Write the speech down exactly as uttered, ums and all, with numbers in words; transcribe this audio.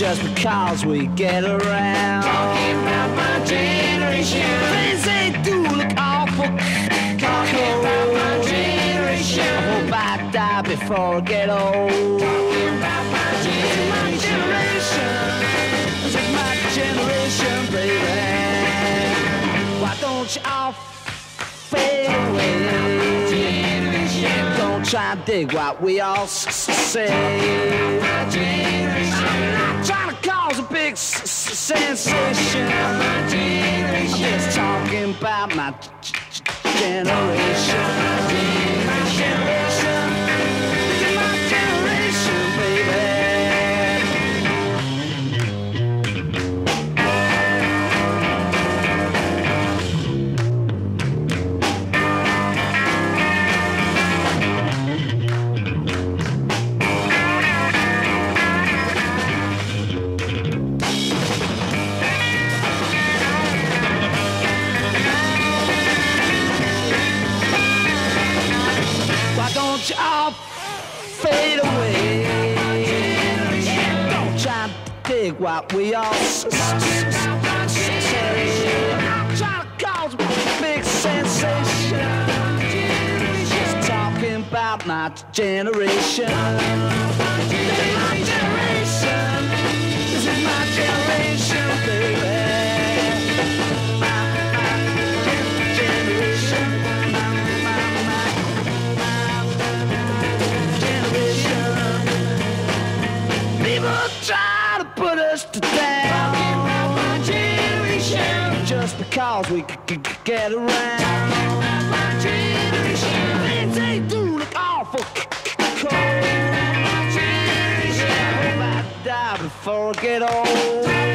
just because we get around. Talking about my generation. Things they do look awful. Talking about my generation. I hope I die before I get old. Talking about my generation. This is my generation, baby. Why don't you all fade away? Don't try and dig what we all say. I'm not trying to cause a big s s sensation. I'm just talking about my generation. My generation. This is my generation, baby. Don't you all fade away? Don't try to dig what we all say. I'm trying to cause a big sensation. Just talking about my generation. This is my generation. This is my generation, baby. Try to put us to down. Talking about my generation. Just because we could get around. Talking about my generation. Things they do look awful cold. My generation. I hope I die before I get old.